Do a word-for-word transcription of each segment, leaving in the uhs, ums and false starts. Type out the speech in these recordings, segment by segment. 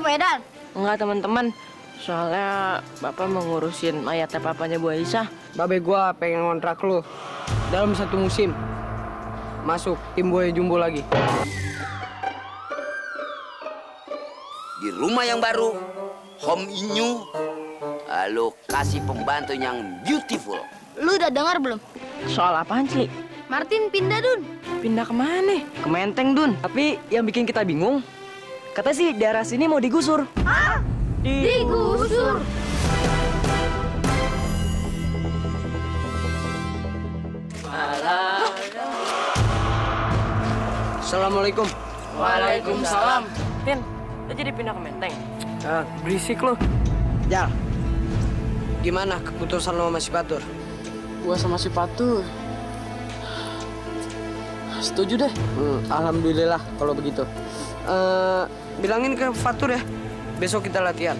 Medan? Enggak teman-teman, soalnya Bapak mau ngurusin mayatnya papanya Bu Aisyah. Babe gua pengen ngontrak lu dalam satu musim. Masuk tim Buaya Jumbo lagi. Di rumah yang baru, home new, lu kasih pembantu yang beautiful. Lu udah dengar belum? Soal apaan, Cli? Martin pindah, Dun. Pindah kemana? Ke Menteng, Dun. Tapi yang bikin kita bingung, katanya sih daerah sini mau digusur. Ah, digusur. Assalamualaikum. Waalaikumsalam. Tin, lo jadi pindah ke Menteng? Ah, berisik lo. Jal, gimana keputusan lo sama si Fatur? Gua sama si Fatur setuju deh. Hmm, alhamdulillah kalau begitu. Uh, bilangin ke Fatur ya, besok kita latihan.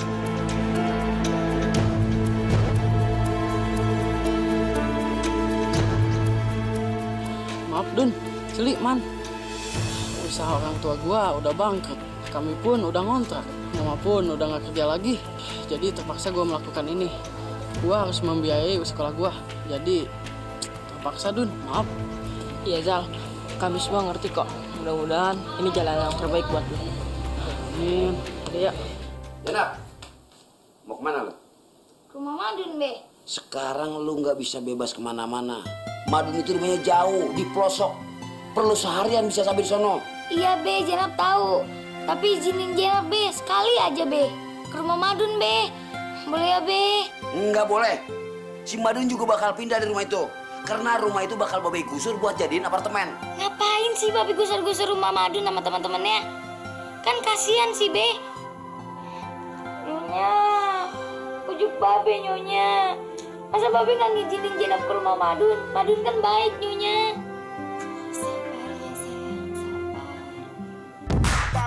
Maaf Dun, Celi, Man. Usaha orang tua gua udah bangkrut. Kami pun udah ngontrak. Mama pun udah nggak kerja lagi. Jadi terpaksa gua melakukan ini. Gua harus membiayai sekolah gua. Jadi terpaksa Dun, maaf. Iya Zal, kami semua ngerti kok. Mudah-mudahan ini jalan yang terbaik buat lo. Amin. Iya. Jenap, mau kemana lo? Ke rumah Madun, Be. Sekarang lu nggak bisa bebas kemana-mana. Madun itu rumahnya jauh, di pelosok. Perlu seharian bisa sampai di sono. Iya, Be, Jenap tahu. Tapi izinin Jenap, Be, sekali aja, Be. Ke rumah Madun, Be. Boleh ya, Be? Nggak boleh. Si Madun juga bakal pindah dari rumah itu. Karena rumah itu bakal Babe gusur buat jadiin apartemen. Ngapain sih Babe gusur-gusur rumah Madun sama teman-temannya? Kan kasihan sih, Be. Nyonya, ujuk Babe, Nyonya. Masa Babe nggak ngizinin Jenap ke rumah Madun? Madun kan baik, Nyonya. Sabar ya, sayang, sabar.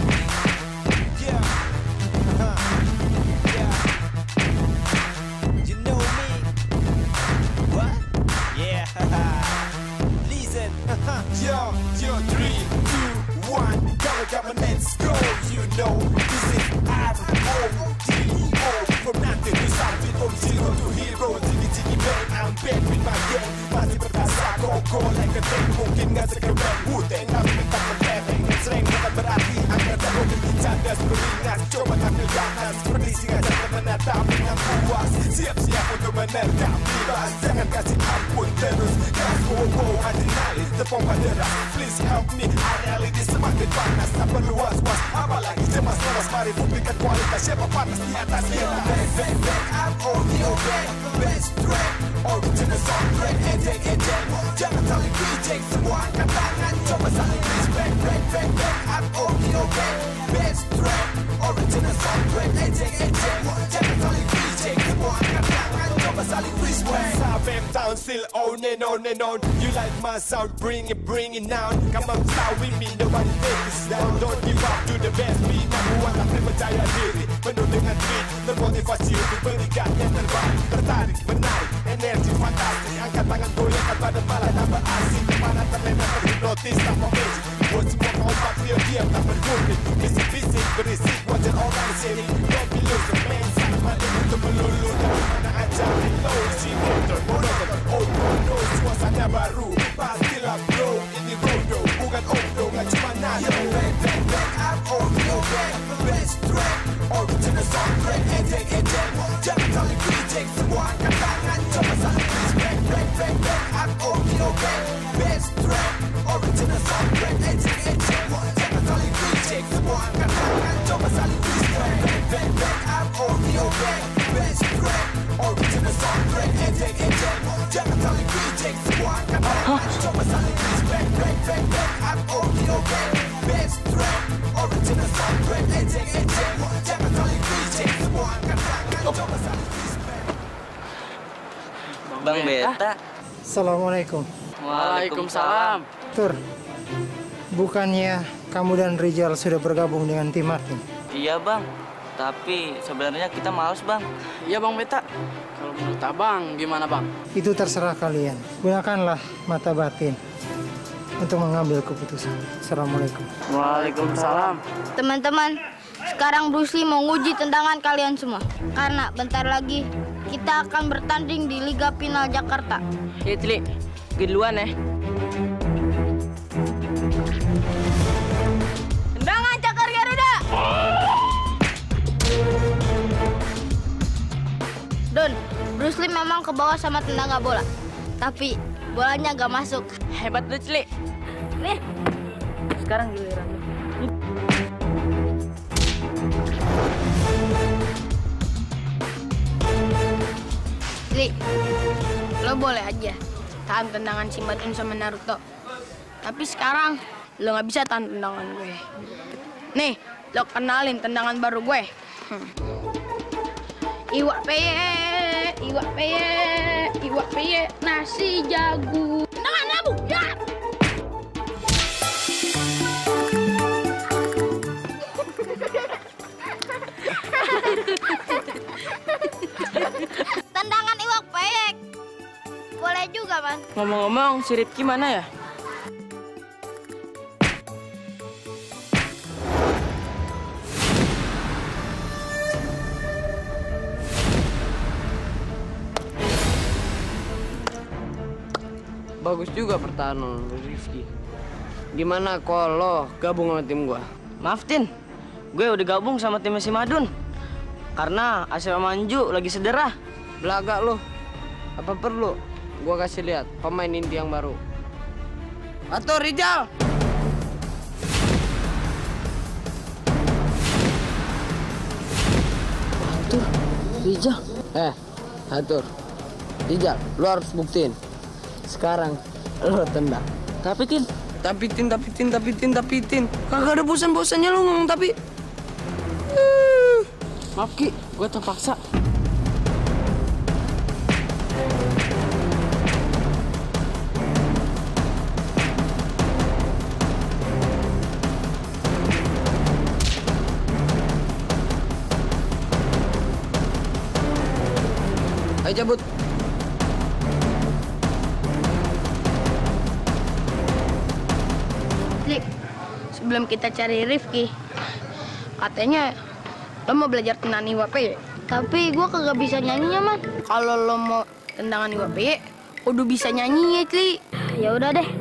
Yo, yo, three, two, one, go, go, let's go. You know, this is R O D O. From nothing to something, from zero to hero. Jiggy, jiggy, bang, I'm back with my gang. Masih berasa koko like a tank. Mungkin gak sekeren Wu-Tang, tapi tetap bertepeng. Sering bukan berarti agar tak boleh dicadas beringas. Coba tampil ganas, seperti singa jangan menatap dengan puas. Siap-siap untuk menerkam bebas. Jangan kasih ampun terus. Gas, wow, wow, adrenalin terpompa deras. Please help me, area ini semakin panas. Tak perlu was-was, apalagi cemas lemas. Mari buktikan kualitas siapa panas di atas kita. Bang, bang, bang, I'm on your back. Best track, original soundtrack. Ejek, ejek, jangan saling reject. Semua angkat tangan, coba saling respect. Bang, bang, bang, I'm on your back. Best track, original soundtrack. Ejek, ejek, jangan saling reject. Semua angkat tangan, coba saling respect. South M Town still on and on and on. You like my sound, bring it, bring it down. Come on, start with me, nobody take this down. Don't give up to the best beat. Membuat aku percaya diri, penuh dengan beat. Termotivasi untuk berikan yang terbaik. Tertarik, menarik, energi fantastis. Angkat tangan goyangkan badan malah tambah asik. Kemana terlena terhipnotis tanpa magic. Buat semua kompak diam-diam tak berkutik. Bisik-bisik berisik wajar orang di sini. Don't be loser, man, sangat balik untuk melulu. Dari mana aja, hello, si motor, monoton. Oh, oh, no, suasana baru. Pastilah bro, ini rodo, bukan odo, gak cuma nado. Bang, bang, bang, I'm on your back. Best track, original soundtrack. Ejek, ejek, jangan saling reject. Semua angkat tangan, coba saling respect. Bang, bang, bang, I'm on your back. Best track, original soundtrack. Ejek, ejek, jangan saling reject. Semua angkat tangan, coba saling respect. Bang, bang, bang, I'm on your back. Best track, original soundtrack. Ejek, ejek, jangan saling reject. Semua angkat tangan, coba saling respect. Bang, bang, bang, I'm on your back. Best track, original soundtrack. Ejek, ejek, jangan saling reject. Semua angkat tangan, coba saling respect. Bang Beta. Assalamualaikum. Waalaikumsalam. Tur, bukannya kamu dan Rizal sudah bergabung dengan tim Martin? Iya bang, tapi sebenarnya kita males bang. Iya Bang Beta. Kalau menurut Abang gimana Bang? Itu terserah kalian. Gunakanlah mata batin untuk mengambil keputusan. Assalamualaikum. Waalaikumsalam. Teman-teman, Sekarang Bruce Lee mau nguji tendangan kalian semua. Karena bentar lagi kita akan bertanding di Liga Final Jakarta. Ya, Cili. Gue duluan ya. Tendangan Cakar Garuda! Don, Bruce Lee memang ke bawah sama tendangan bola. Tapi bolanya gak masuk. Hebat lu, Cili. Nih. Sekarang giliran lu. Li, lo boleh aja tahan tendangan si Madun sama Naruto. Tapi sekarang lo nggak bisa tahan tendangan gue. Nih, lo kenalin tendangan baru gue. Hmm. Iwak peye, iwak peye, iwak peye, nasi jagung. Tendangan labu, ya! Tendangan iwak peyek. Boleh juga, Man. Ngomong-ngomong, si Rifki mana ya? Bagus juga pertahanan Rifki. Gimana kalau gabung sama tim gua? Maaf, Tin. Gue udah gabung sama tim si Madun. Karena Asra Manju lagi cedera. Belaga lu. Apa perlu gua kasih lihat pemain inti yang baru? Atau Rijal. Atur, Rijal. Eh, Atur. Rijal, lu harus buktiin. Sekarang lu tendang. Tapi Tin, tapi Tin, tapi Tin, tapi Tin, tapi Tin. Kagak ada bosan-bosannya lu ngomong tapi. Maaf Ki, gue terpaksa. Ayo cabut. Li, sebelum kita cari Rifki, katanya lo mau belajar tendangan iwak peye. Tapi gua kagak bisa nyanyinya, Man. Kalau lo mau tendangan iwak peye, kudu bisa nyanyi ya, Li. Ya udah deh.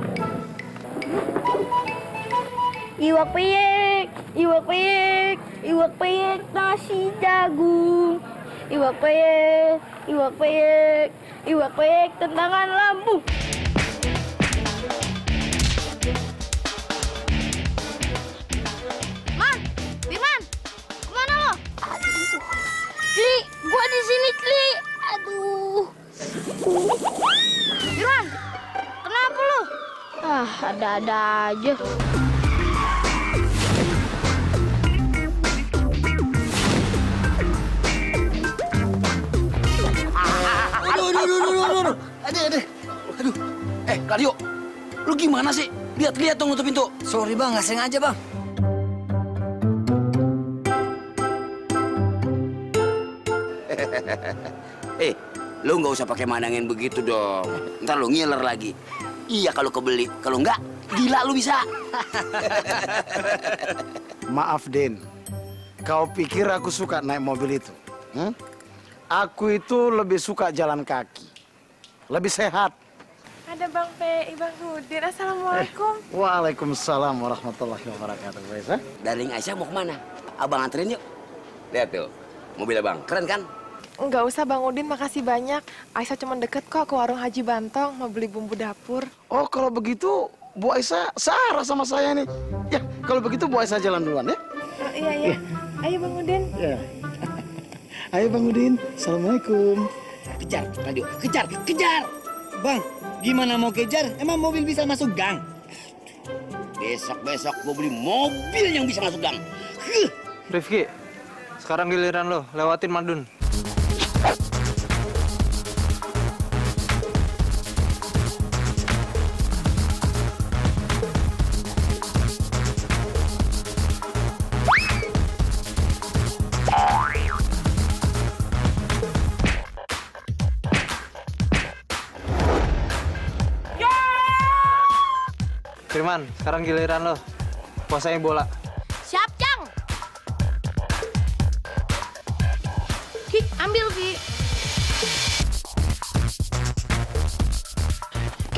Iwak peyek, iwak peyek, iwak peyek nasi jagung. Iwak peyek, iwak peyek, iwak peyek tendangan lambung. Man, Firman, kemana lo? Li, gua di sini, Li. Aduh. Firman, kenapa lo? Ah, ada-ada aja. Aduh, aduh, aduh, aduh, aduh, aduh, aduh, aduh. Eh, Karyo, lu gimana sih? Lihat-lihat dong nutup pintu. Sorry bang, nggak sengaja bang. Eh, lu nggak usah pakai mandangin begitu dong. Ntar lu ngiler lagi. Iya kalau kebeli, kalau nggak, gila lu bisa. Maaf, Din. Kau pikir aku suka naik mobil itu? Hmm? Aku itu lebih suka jalan kaki. Lebih sehat. Ada Bang P I, Bang Udin. Assalamualaikum. Eh, waalaikumsalam warahmatullahi wabarakatuh. Baisa. Darling Aisyah mau kemana? Abang anterin yuk. Lihat tuh, mobil abang. Keren kan? Nggak usah Bang Udin, makasih banyak. Aisyah cuma deket kok ke warung Haji Bantong, mau beli bumbu dapur. Oh, kalau begitu Bu Aisyah searah sama saya nih. Ya, kalau begitu Bu Aisyah jalan duluan ya. Oh, iya, iya. Ayo Bang Udin. Ya. Ayo Bang Udin, Assalamualaikum. Kejar, Radio, kejar, kejar. Bang, gimana mau kejar? Emang mobil bisa masuk gang? Besok-besok gue beli mobil yang bisa masuk gang. Huh. Rifki, sekarang giliran lo, lewatin Madun. Firman, sekarang giliran lo. Kuasain bola. Siap, Cang.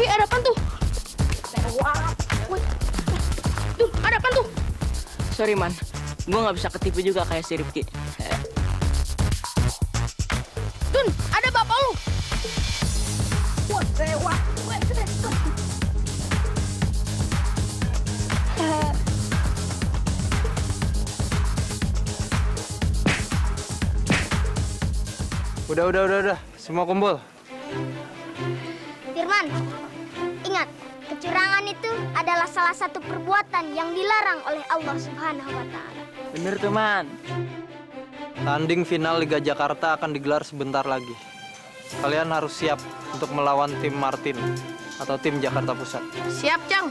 Wih, ada apaan tuh? Wih, tuh, ada apaan tuh? Sorry, Man. Gue nggak bisa ketipu juga kayak si Rifki. Dun, ada bapak lu. Wah, sewa. Wah, sudah. Udah, udah, udah, udah. Semua kumpul. Firman, ingat, kecurangan itu adalah salah satu perbuatan yang dilarang oleh Allah Subhanahu wa Ta'ala. Bener tuh, Man. Tanding final Liga Jakarta akan digelar sebentar lagi. Kalian harus siap untuk melawan tim Martin atau tim Jakarta Pusat. Siap, Cang.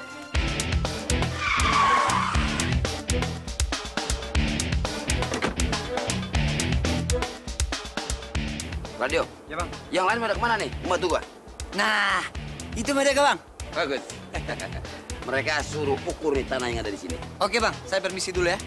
Radio. Ya, Bang. Yang lain pada kemana nih? Membantu gua. Nah, itu mereka, Bang. Bagus. Mereka suruh ukur nih tanah yang ada di sini. Oke, Bang. Saya permisi dulu ya.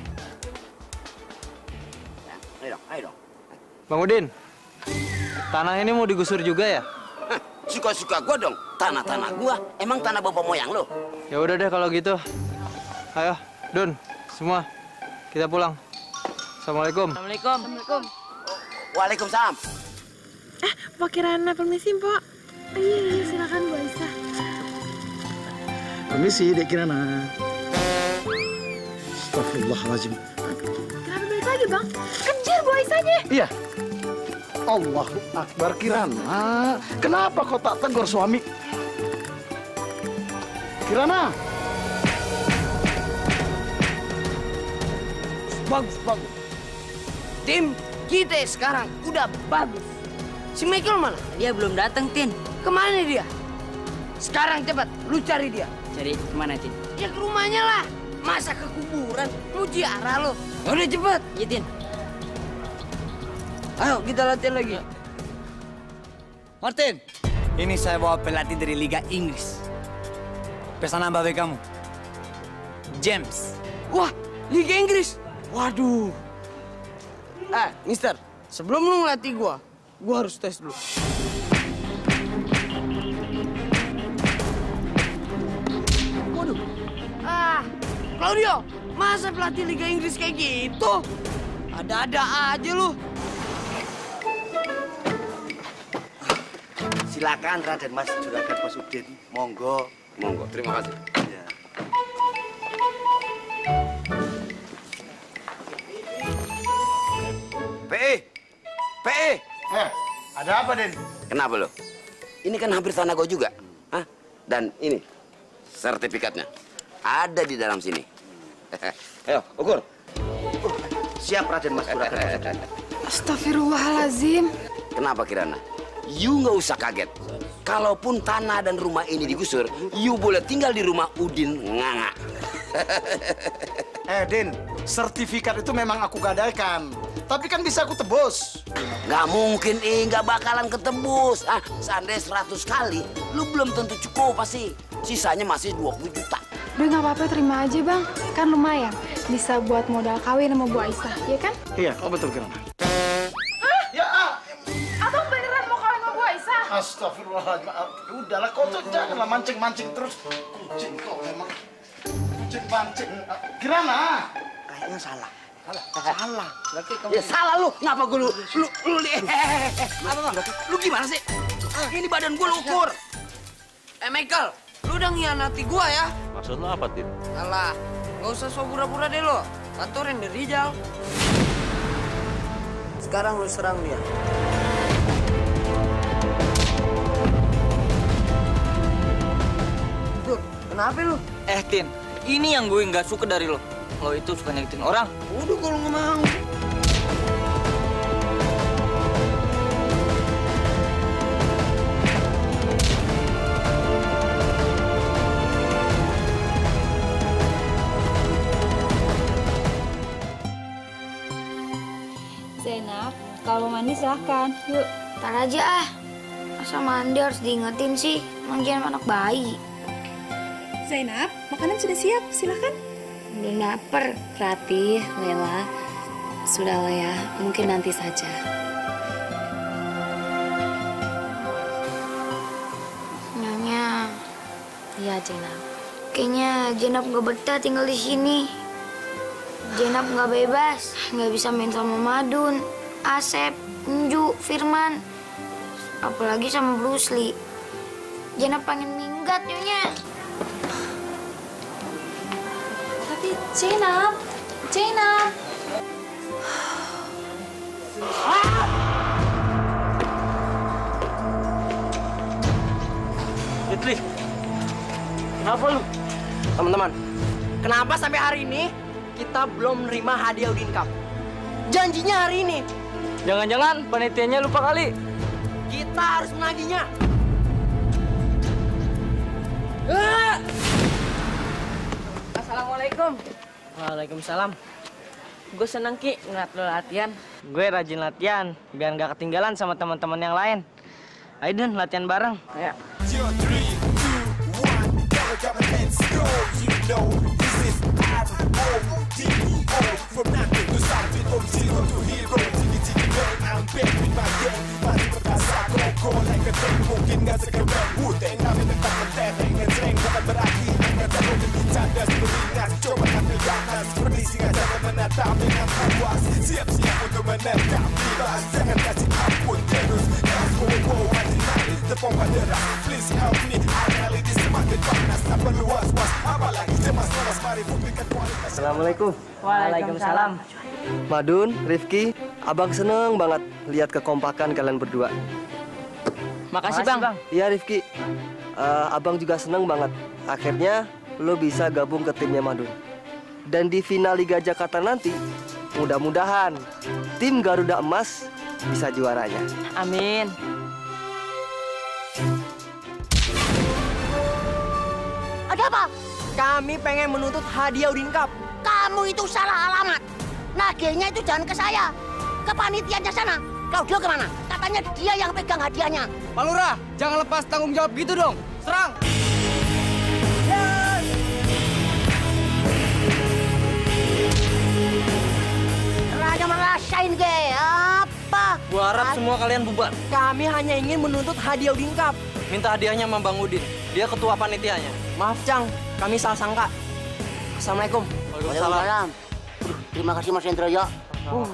Ayo dong, ayo dong. Bang Udin, tanah ini mau digusur juga ya? Suka-suka gua dong. Tanah-tanah gua. Emang tanah bapak moyang lo? Ya udah deh kalau gitu. Ayo, Dun, semua kita pulang. Assalamualaikum. Assalamualaikum. Assalamualaikum. Waalaikumsalam. Eh, Pak Kirana, permisi, Mpok. Iya, iya, silakan Bu Aisyah. Permisi, Dek Kirana. Astagfirullahaladzim. Kenapa balik lagi, Bang? Kejar Bu Aisyahnya. Iya. Allahu Akbar, Kirana. Kenapa kau tak tegur suami? Kirana. Bagus, bagus. Tim kita sekarang udah bagus. Si Michael mana? Dia belum datang, Tin. Kemana dia? Sekarang cepat, lu cari dia. Cari kemana, Tin? Ya ke rumahnya lah. Masa ke kuburan? Lu ziarah lo. Udah cepet. Iya, Tin. Ayo kita latihan lagi. Martin, ini saya bawa pelatih dari Liga Inggris. Pesanan babe kamu. James. Wah, Liga Inggris. Waduh. Eh, Mister, sebelum lu ngelatih gua, gua harus tes dulu. Waduh. Ah, Claudio, masa pelatih Liga Inggris kayak gitu? Ada-ada aja lu. Silakan Raden Mas Juragan Mas Udin. Monggo. Monggo, terima kasih. Ya. P E. P E. Eh, ada apa, Den? Kenapa lo? Ini kan hampir tanah gue juga. Hah? Dan ini sertifikatnya ada di dalam sini. Ayo, ukur. Siap Raden Mas Juragan Mas Udin. Astagfirullahalazim. Kenapa Kirana? You nggak usah kaget. Kalaupun tanah dan rumah ini digusur, you boleh tinggal di rumah Udin Nganga. Eh, Din, sertifikat itu memang aku gadaikan. Tapi kan bisa aku tebus. Nggak mungkin, eh, nggak bakalan ketebus. Ah, seandainya seratus kali, lu belum tentu cukup pasti. Sisanya masih dua puluh juta. Udah nggak apa-apa, terima aja, Bang. Kan lumayan. Bisa buat modal kawin sama Bu Aisyah, ya kan? Iya, oh betul, Kirana. Ya, ah. Abang beneran mau kawin sama Bu Aisyah? Astagfirullahaladzim. Udahlah, kau tuh janganlah mancing-mancing terus. Kucing kau memang. Kucing-mancing. Kirana. Kayaknya salah. Salah. Salah. Berarti kamu... Ya salah lu. Ngapa gue lu... Lu... Lu... Eh, apa, Bang? Lu gimana sih? Ini badan gue lu ukur. Eh, Michael, lu udah ngianati gua ya? Maksud lo apa, Tin? Alah, nggak usah so pura-pura deh lo. Aturin dari Rijal. Sekarang lu serang dia. Dur, kenapa lu? Eh, Tin, ini yang gue nggak suka dari lo. Lo itu suka nyakitin orang. Udah kalau nggak mau. Zainab, kalau mandi silahkan. Yuk. Ntar aja ah. Masa mandi harus diingetin sih? Emang jangan anak bayi. Zainab, makanan sudah siap, silakan. Belum lapar, Ratih, Lela. Sudahlah ya, mungkin nanti saja. Nyonya, Kenapa, Jenab? Kayaknya Jenab nggak betah tinggal di sini. Jenab nggak bebas, nggak bisa main sama Madun, Asep, Nju, Firman, apalagi sama Bruce Lee. Jenab pengen minggat nyonya. Tapi Jenab, Jenab. Yitli, kenapa lu? Teman-teman, kenapa sampai hari ini kita belum menerima hadiah Udin Cup? Janjinya hari ini. Jangan-jangan panitianya lupa kali. Kita harus menagihnya. Ah! Assalamualaikum. Waalaikumsalam. Gue seneng Ki ngeliat lo latihan. Gue rajin latihan biar nggak ketinggalan sama teman-teman yang lain. Ayo Dan, latihan bareng. Ayo. Siap-siap untuk menerkam bebas. Jangan kasih ampun terus. Tepung pada ras. Please help me. Reality semakin panas. Tak perlu was-was. Apalagi cemas lemas. Mari buktikan kualitas. Assalamualaikum. Waalaikumsalam. Madun, Rifki, abang seneng banget lihat kekompakan kalian berdua. Makasih, Bang. Iya Rifki, uh, abang juga seneng banget. Akhirnya lo bisa gabung ke timnya Madun. Dan di final Liga Jakarta nanti, mudah-mudahan tim Garuda Emas bisa juaranya. Amin. Ada apa? Kami pengen menuntut hadiah Udin Cup. Kamu itu salah alamat. Nagihnya itu jangan ke saya, ke panitianya sana. Claudio kemana? Katanya dia yang pegang hadiahnya. Pak Lurah, jangan lepas tanggung jawab gitu dong. Serang! Hanya merasain ke apa? Gua harap semua kalian bubar. Kami hanya ingin menuntut hadiah Udin Cup. Minta hadiahnya sama Bang Udin. Dia ketua panitianya. Maaf, Cang. Kami salah sangka. Assalamualaikum. Waalaikumsalam. Terima kasih Mas Hendro ya. Uh.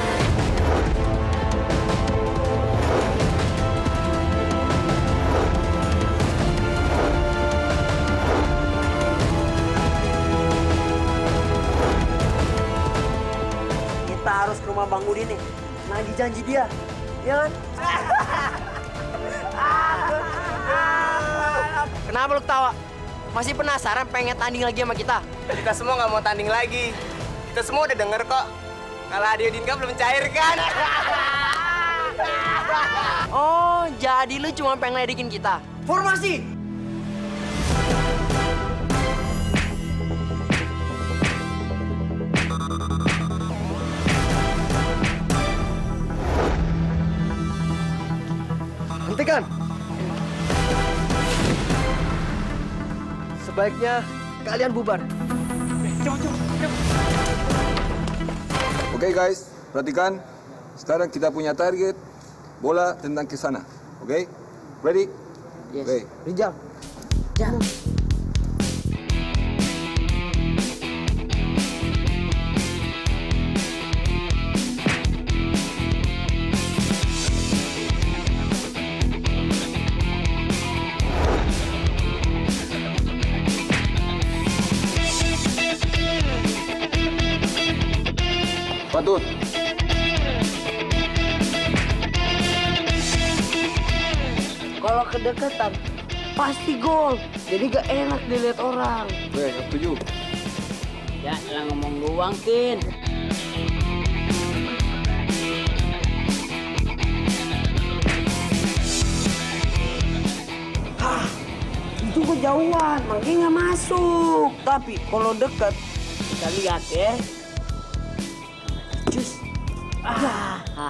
Kita harus ke rumah Bang Udin nih. Nagih janji dia. Ya kan? Kenapa lu ketawa? Masih penasaran pengen tanding lagi sama kita? Kita semua nggak mau tanding lagi. Kita semua udah denger kok. Kalau hadiah Udin Cup belum cair kan? Oh, jadi lu cuma pengen ledekin kita? Formasi! Hentikan! Sebaiknya kalian bubar. Oke okay, guys, perhatikan. Sekarang kita punya target. Bola tendang ke sana. Oke? Okay? Ready? Yes. Okay. Rijal. Ya. Patut. Kalau kedekatan, pasti gol. Jadi gak enak dilihat orang. Oke, setuju. Ya, jangan ngomong doang, Tin. Hah, itu kejauhan, makanya nggak masuk. Tapi kalau dekat, kita lihat ya. Cus. Ah. Ah.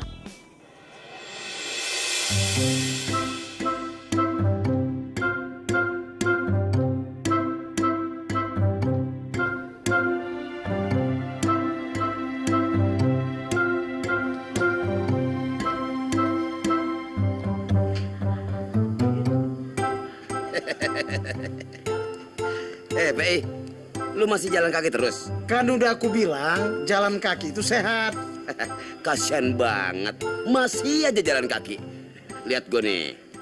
Eh, P I, lu masih jalan kaki terus? Kan udah aku bilang, jalan kaki itu sehat. Kasian banget, masih aja jalan kaki. Lihat gue nih.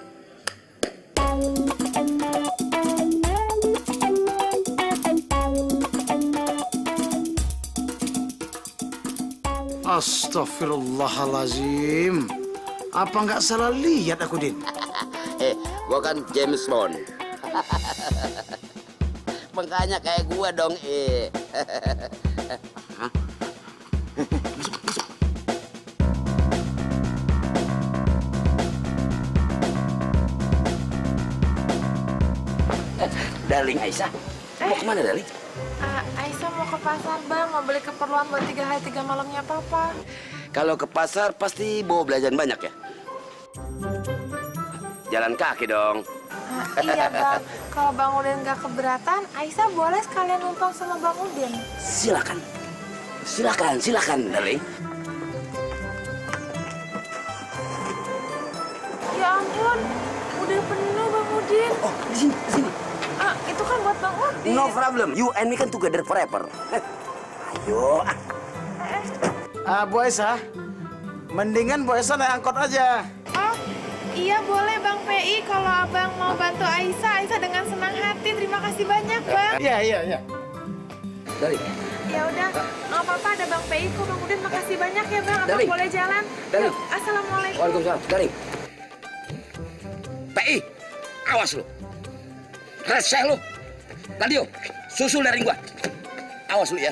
Astagfirullahalazim. Apa nggak salah lihat aku, Din? Eh, gua kan James Bond. Makanya kayak gua dong, eh. Hah? Darling Aisyah, mau kemana, Darling? Uh, Aisyah mau ke pasar, Bang. Mau beli keperluan buat tiga hari tiga malamnya Papa. Kalau ke pasar pasti bawa belanjaan banyak ya? Jalan kaki dong. Uh, iya, Bang. Kalau Bang Udin nggak keberatan, Aisyah boleh sekalian numpang sama Bang Udin. Silakan. Silakan, silakan, Darling. Ya ampun, udah penuh Bang Udin. Oh, di sini, di sini. Ah, itu kan buat Bang Udin. No problem. You and me kan together forever. Ayo. Ah, Bu Aisyah, mendingan Bu Aisyah naik angkot aja. Oh, iya boleh Bang P I. Kalau Abang mau bantu Aisyah, Aisyah dengan senang hati. Terima kasih banyak, Bang. Iya, iya, iya. Darling. Ya udah, nggak apa-apa ada Bang P I kok. Bang Udin makasih banyak ya, Bang. Abang Darling. boleh jalan. Darling. Yuk, assalamualaikum. Waalaikumsalam. Darling. P I, awas lu. Reseh lu. Ladio, susul dari gua. Awas lu ya.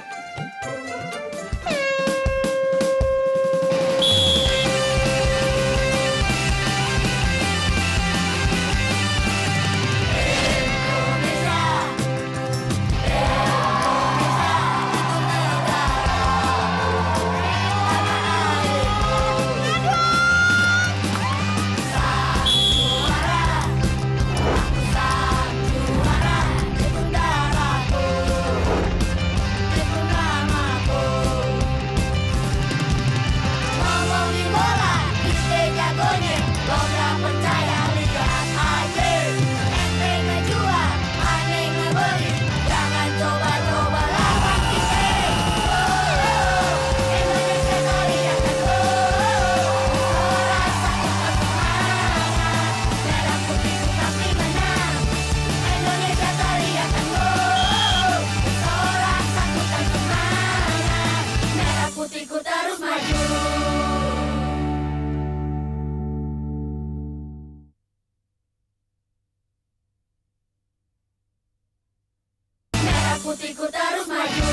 Putihku terus maju.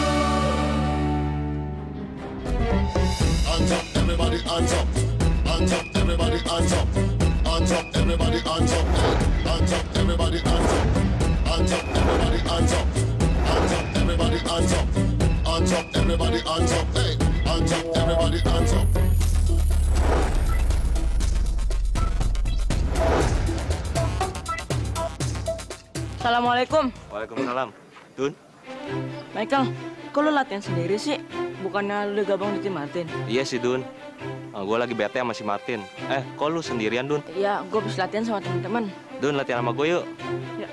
Hands up, everybody hands up. Hands up, everybody hands up. Hands up, everybody hands up. Hands up, everybody hands up. Hands up, everybody hands up. Hands up, everybody hands up. Hands up, everybody hands up. Hey, hands up, everybody hands up. Assalamualaikum. Waalaikumsalam. Dun? Michael, kok lu latihan sendiri sih? Bukannya lu udah gabung di tim Martin? Iya sih, Dun. Nah, gue lagi bete sama si Martin. Eh, kok lu sendirian, Dun? Iya, gue habis latihan sama teman-teman. Dun, latihan sama gue yuk. Ya.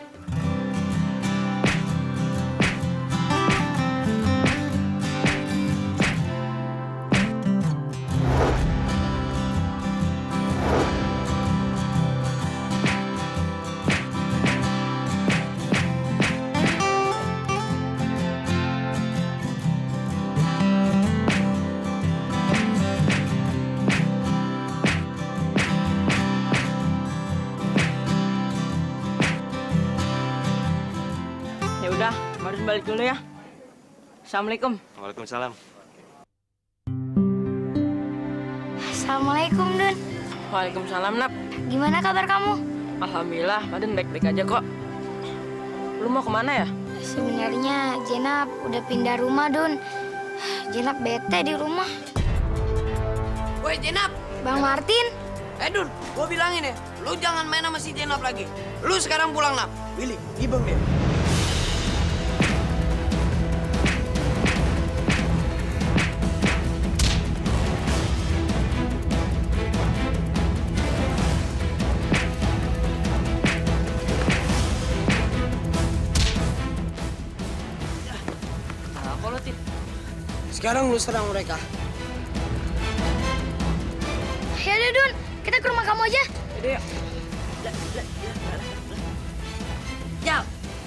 Udah, Martin balik dulu ya. Assalamualaikum. Waalaikumsalam. Assalamualaikum, Dun. Waalaikumsalam, Nap. Gimana kabar kamu? Alhamdulillah, Martin baik-baik aja kok. Lu mau kemana ya? Sebenarnya Jenap udah pindah rumah, Dun. Jenap bete di rumah. Woi, Jenap. Bang Martin. Eh, Dun, gua bilangin ya, lu jangan main sama si Jenap lagi. Lu sekarang pulang, Nap. Willy, ibeng deh. Sekarang lu serang mereka. Ya udah, Dun. Kita ke rumah kamu aja. Yaudah, yuk. Jauh.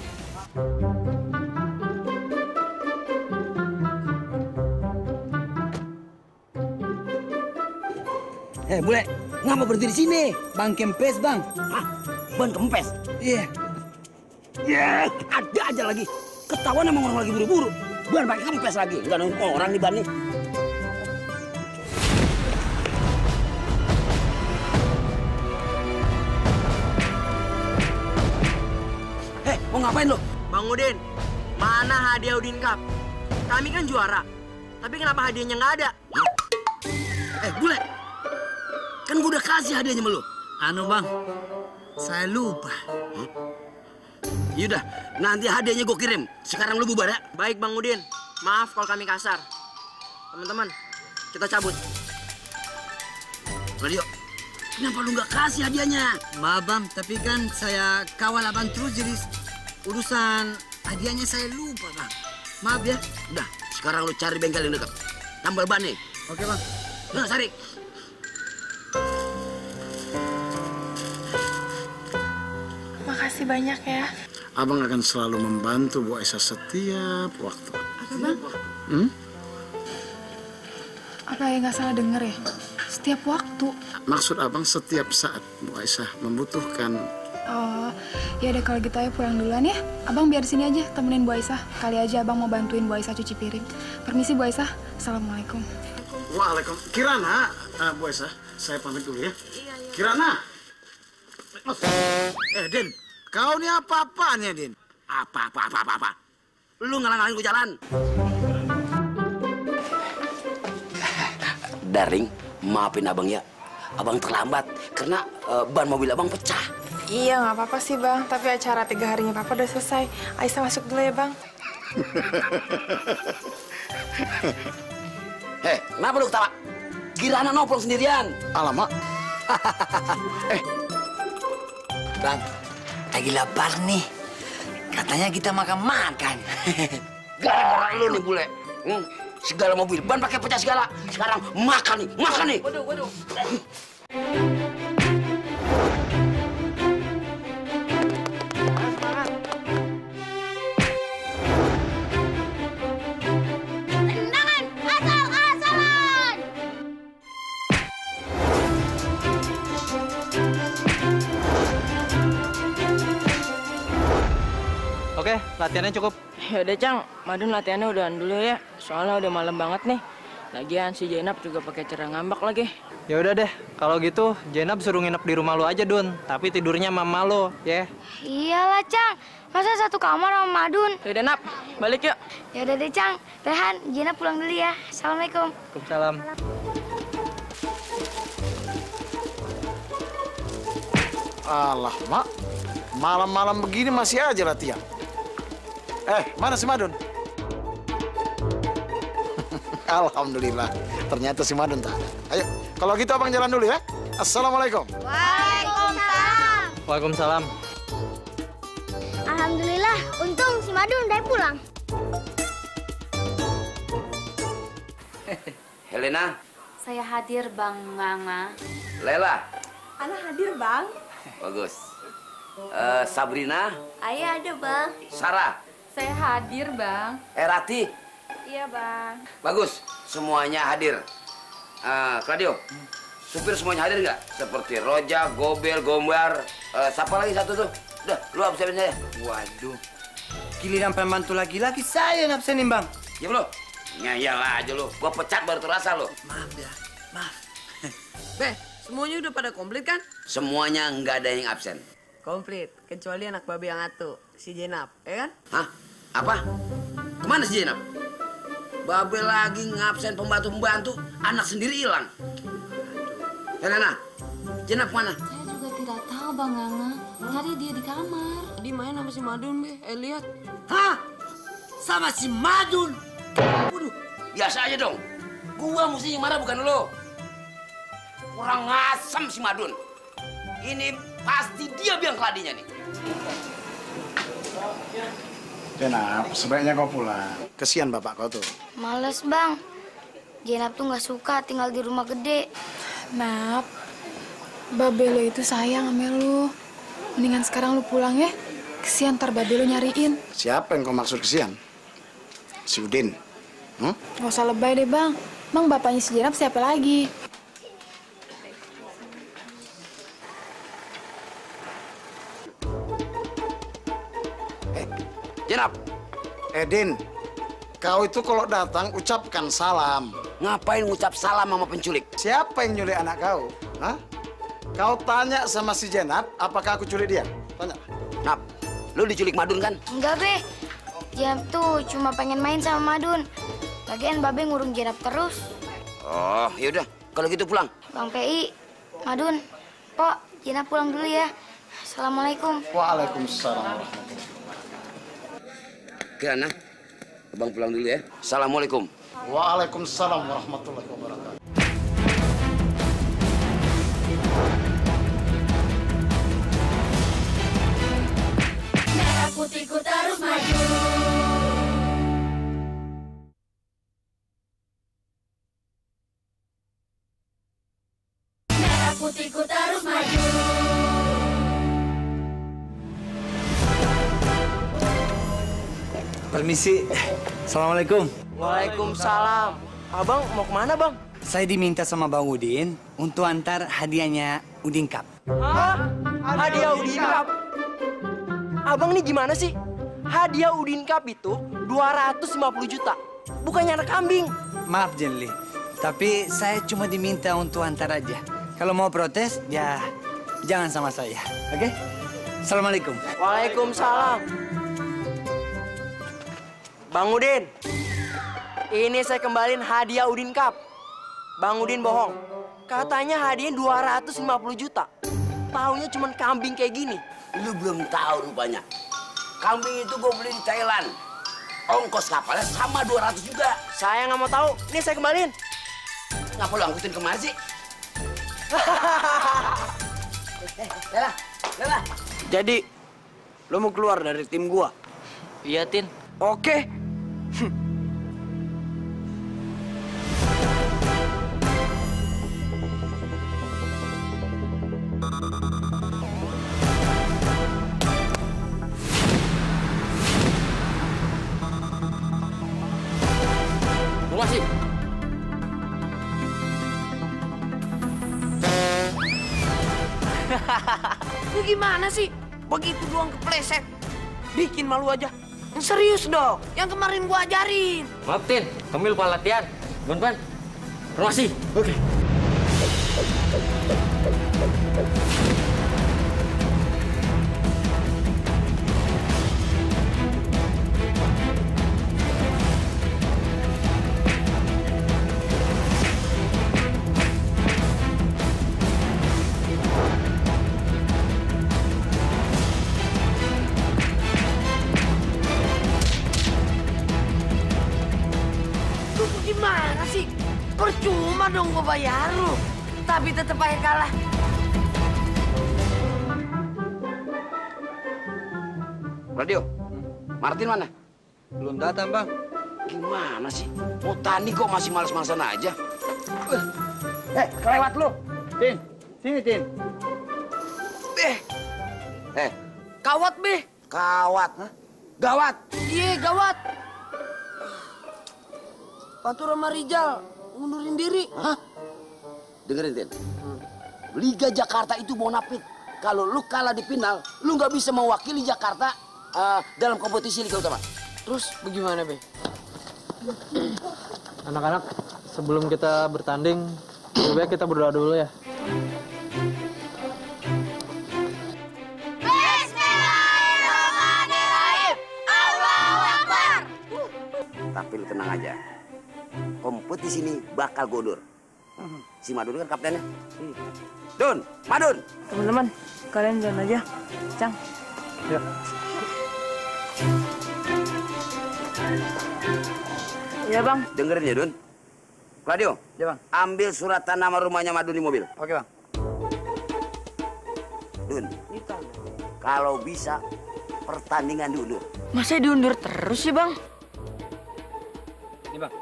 Eh, bule, ngapa berhenti di sini? Bang Kempes, Bang. Hah? Ban kempes? Iya. Ya, ada aja lagi. Ketahuan emang orang lagi buru-buru. Ban pakai kempes lagi. Nggak nunggu orang nih ban nih. Eh, mau ngapain lo? Bang Udin, mana hadiah Udin Cup? Kami kan juara, tapi kenapa hadiahnya nggak ada? Eh, bule. Kan gue udah kasih hadiahnya sama lo. Anu, Bang. Saya lupa. Hmm? Yaudah, nanti hadiahnya gue kirim. Sekarang lu bubar ya? Baik Bang Udin, maaf kalau kami kasar. Teman-teman, kita cabut. Radio, kenapa lu nggak kasih hadiahnya? Maaf, Bang, tapi kan saya kawal abang terus jadi urusan hadiahnya saya lupa, Bang. Maaf ya. Udah, sekarang lu cari bengkel yang dekat. Tambal ban nih. Oke, Bang. Nah, Sarik. Makasih banyak ya. Abang akan selalu membantu Bu Aisyah setiap waktu. Apa, Bang? Hmm? Apa ya nggak salah denger ya? Setiap waktu. Maksud abang setiap saat Bu Aisyah membutuhkan. Oh, ya udah kalau gitu ayo pulang duluan ya. Abang biar di sini aja temenin Bu Aisyah. Kali aja abang mau bantuin Bu Aisyah cuci piring. Permisi Bu Aisyah. Assalamualaikum. Waalaikumsalam. Kirana, uh, Bu Aisyah, saya pamit dulu ya. Iya, iya. Kirana. Eh, Din, kau ini apa-apaan ya, Din? Apa, apa, apa, apa, apa? Lu ngalang-ngalangin gue jalan. Daring, maafin abang ya. Abang terlambat karena uh, ban mobil abang pecah. Iya, nggak apa-apa sih, Bang. Tapi acara tiga harinya Papa udah selesai. Aisyah masuk dulu ya, Bang. Hei, kenapa lu ketawa? Kirana nongkrong sendirian. Alamak. eh, Bang, lagi lapar nih. Katanya kita makan-makan. Gara-gara lu nih, bule. Hmm, segala mobil, ban pakai pecah segala. Sekarang makan nih, makan nih. Waduh, waduh. Oke, latihannya cukup. Ya udah, Cang. Madun latihannya udahan dulu ya. Soalnya udah malam banget nih. Lagian si Jenab juga pakai cara ngambak lagi. Ya udah deh, kalau gitu Jenab suruh nginep di rumah lo aja, Dun. Tapi tidurnya mama lo, ya. Iyalah, Cang. Masa satu kamar sama Madun? Ya udah, Nap. Balik yuk. Ya udah deh, Cang. Rehan, Jenab pulang dulu ya. Assalamualaikum. Waalaikumsalam. Alah, Mak. Malam-malam begini masih aja latihan. Eh, mana si Madun? Alhamdulillah, ternyata si Madun tak ada. Ayo, kalau gitu abang jalan dulu ya. Assalamualaikum. Waalaikumsalam. Waalaikumsalam. Alhamdulillah, untung si Madun udah pulang. Helena, Saya hadir, Bang Nganga. Lela, Ana hadir, Bang. bagus. Eh, Sabrina, Ayah ada, Bang. Sarah, Saya hadir, Bang. Erati, Iya, Bang. bagus. Semuanya hadir. Eh, Claudio, supir semuanya hadir nggak? Seperti Roja, Gobel, Gombar. Eh, siapa lagi satu tuh? Udah, lu absenin saya. Waduh. Giliran pembantu laki-laki saya yang absenin, Bang. Ya lu? Ngeyel aja lu. Gua pecat baru terasa lu. Maaf ya, maaf. Beh, semuanya udah pada komplit kan? Semuanya nggak ada yang absen. Komplit, kecuali anak babi yang atu, si Jenab, ya kan? Hah? Apa? Kemana si Jenab? Babe lagi ngabsen pembantu-pembantu, anak sendiri hilang. Helena, Jenab mana? Saya juga tidak tahu, Bang Nganga. Tadi dia di kamar. Tadi main sama si Madun, Be. Eh, lihat. Hah? Sama si Madun? Waduh, biasa aja dong. Gua mesti yang marah bukan lo. Kurang ngasem si Madun. Ini pasti dia biang keladinya nih. Jenap, sebaiknya kau pulang. Kesian bapak kau tuh. Males, Bang. Jenap tuh nggak suka tinggal di rumah gede. Nap, Babe lo itu sayang sama lu. Mendingan sekarang lu pulang ya. Kesian ntar Babe lo nyariin. Siapa yang kau maksud kesian? Si Udin? Hmm? Nggak usah lebay deh, Bang. Emang bapaknya si Jenap siapa lagi? Jenap. Edin, kau itu kalau datang ucapkan salam. Ngapain ngucap salam sama penculik? Siapa yang nyulik anak kau? Hah? Kau tanya sama si Jenap, apakah aku culik dia? Tanya. Nap, lu diculik Madun kan? Enggak, Be. Jenap tuh cuma pengen main sama Madun. Lagian Babe ngurung Jenap terus. Oh, yaudah. Kalau gitu pulang. Bang P I, Madun, Pok, Jenap pulang dulu ya. Assalamualaikum. Waalaikumsalam. Oke, Ana. Abang pulang dulu ya. Assalamualaikum. Waalaikumsalam warahmatullahi wabarakatuh. Merah putihku terus maju. Merah putihku terus maju. Permisi. Assalamualaikum. Waalaikumsalam. Abang mau kemana, Bang? Saya diminta sama Bang Udin untuk antar hadiahnya Udin Cup. Hah? Hadiah Udin Cup? Abang nih gimana sih? Hadiah Udin Cup itu dua ratus lima puluh juta. Bukannya anak kambing. Maaf, Jenli. Tapi saya cuma diminta untuk antar aja. Kalau mau protes, ya jangan sama saya. Oke? Assalamualaikum. Waalaikumsalam. Bang Udin, ini saya kembaliin hadiah Udin Cup. Bang Udin bohong. Katanya hadiahnya dua ratus lima puluh juta. Taunya cuma kambing kayak gini. Lu belum tahu rupanya. Kambing itu gue beli di Thailand. Ongkos kapalnya sama dua ratus juga. Saya nggak mau tahu. Ini saya kembaliin. Ngapa lu angkutin kemana sih? Lela, Lela. Jadi, lo mau keluar dari tim gua? Iya, Tin. Oke. Masih. Lu gimana sih? Begitu doang kepleset. Bikin malu aja. Serius dong, yang kemarin gua ajarin. Maaf, Tin. Kami lupa latihan. Ban-ban. Formasi. Oke. Gimana sih? Percuma dong gua bayar lu. Tapi tetep aja kalah. Radio, Martin mana? Belum datang, Bang. Gimana sih? Mau tani kok masih males-malesan aja? Eh, kelewat lu. Tin, sini, Tin. Eh, Eh, kawat, Be. kawat. Hah? Gawat. Iya, gawat. Fatur sama Rizal ngundurin diri. Hah? Dengerin, Tin. Liga Jakarta itu bonafit. Kalau lu kalah di final, lu nggak bisa mewakili Jakarta uh, dalam kompetisi Liga Utama. Terus bagaimana, Be? Anak-anak, sebelum kita bertanding, lebih baik kita berdoa dulu ya. Bismillahirrahmanirrahim. Allahu Akbar. Tapi lu tenang aja. Kompetisi ini bakal godur. Si Madun kan kaptennya. Dun, Madun. Teman-teman, kalian jalan aja. Cang. Ya. Iya, Bang. Dengerin ya, Dun. Claudio. Ya, Bang. Ambil surat tanah rumahnya Madun di mobil. Oke, Bang. Dun, kalau bisa pertandingan diundur. Masa diundur terus sih, Bang? Ini, Bang.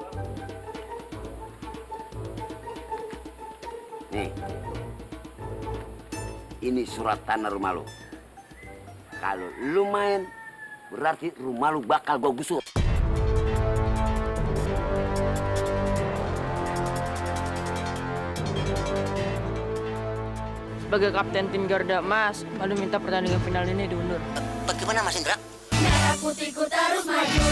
Nih. Ini surat tanah rumah lu. Kalau lu main, berarti rumah lu bakal gua gusur. Sebagai kapten tim Garuda Emas, Madun minta pertandingan final ini diundur. Bagaimana Mas Indra? Merah putihku terus maju.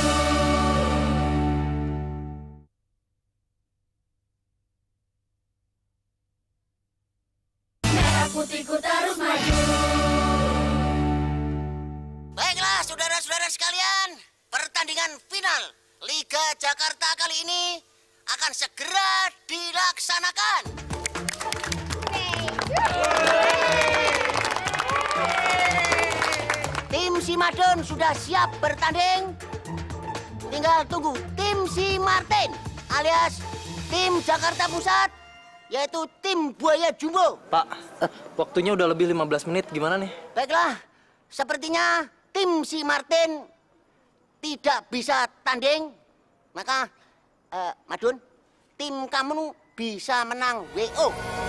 Merah putihku terus maju. Baiklah saudara-saudara sekalian, pertandingan final Liga Jakarta kali ini akan segera dilaksanakan. Tim si Madun sudah siap bertanding. Tinggal tunggu tim si Martin alias tim Jakarta Pusat, yaitu tim Buaya Jumbo. Pak, waktunya udah lebih lima belas menit, gimana nih? Baiklah, sepertinya tim si Martin tidak bisa tanding. Maka, uh, Madun, tim kamu bisa menang W O.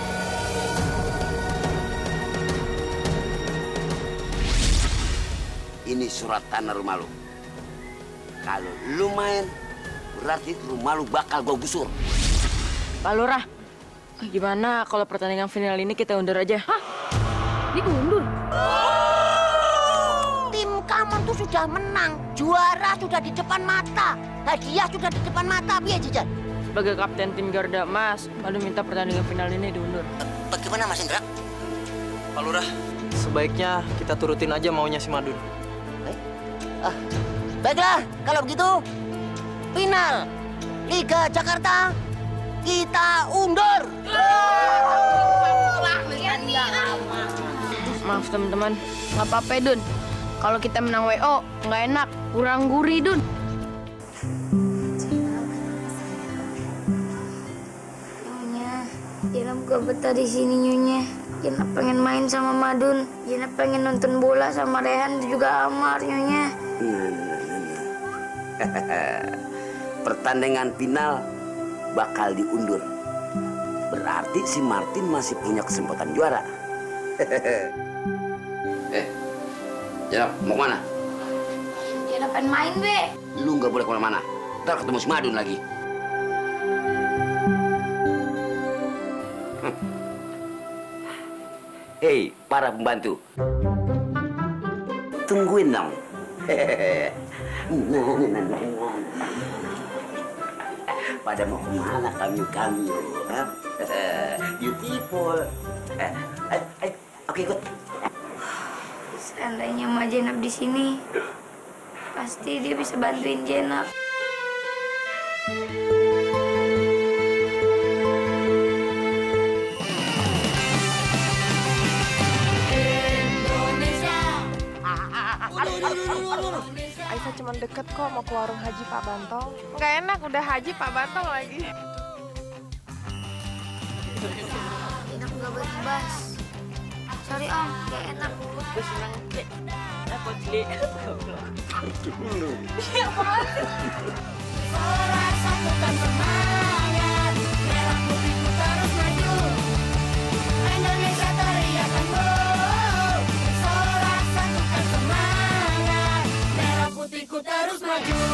Ini surat tanah rumah lu. Kalau lu main, berarti rumah lu bakal gua gusur. Pak Lurah, gimana kalau pertandingan final ini kita undur aja? Hah? Diundur? Tim kamu tuh sudah menang. Juara sudah di depan mata. Hadiah sudah di depan mata. Biar jajan. Sebagai kapten tim Garuda Emas, Madun minta pertandingan final ini diundur. Bagaimana Mas Indra? Pak Lurah, sebaiknya kita turutin aja maunya si Madun. Ah, baiklah, kalau begitu final Liga Jakarta kita undur. Maaf teman-teman, nggak apa-apa Dun. Kalau kita menang W O, nggak enak, kurang gurih Dun. Nyonya, Jenap gak betah di sini Nyonya. Jenap pengen main sama Madun. Jenap pengen nonton bola sama Rehan juga Amar Nyonya. Pertandingan final bakal diundur. Berarti si Martin masih punya kesempatan juara. Eh, Jenap, mau kemana? Jenap pengen main, Be. Lu nggak boleh kemana-mana. Ntar ketemu si Madun lagi. Hei, para pembantu. Tungguin dong. Pada mau kemana kami-kami? Beautiful. Eh, eh, eh, oke, ikut. Seandainya Ma Jenap di sini, pasti dia bisa bantuin Jenap. Aisyah cuma deket kok, mau ke warung Haji Pak Bantong. Nggak enak, udah Haji Pak Bantong lagi. Jenap nggak bebas. Sorry Om, gak enak. Gue senang deh. Dapat deh. Dulu. Sorak satukan semangat, merah putihku terus maju. Indonesia teriakan go. Sorak satukan semangat, merah putihku terus maju.